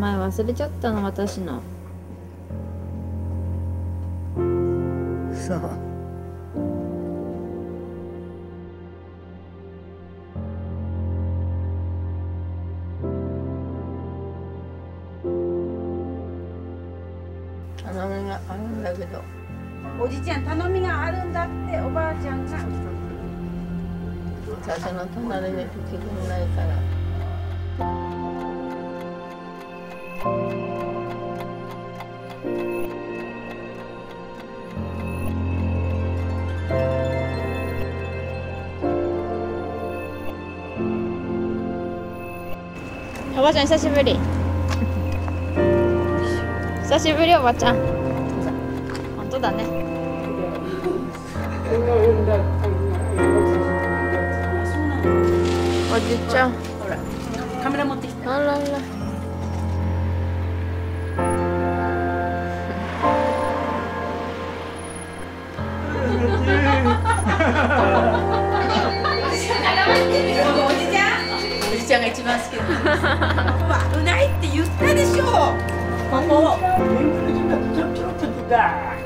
前忘れちゃったの、私の。そう。頼みがあるんだけど。 おじちゃん頼みがあるんだっておばあちゃんが。 私の隣で来てくれないから。おばあちゃん久しぶり。久しぶりおばちゃん。本当だね。おじちゃん。 ほら、カメラ持ってきた。 あらら。 おじちゃんが一番好きだ。危ないって言ったでしょ。ここ。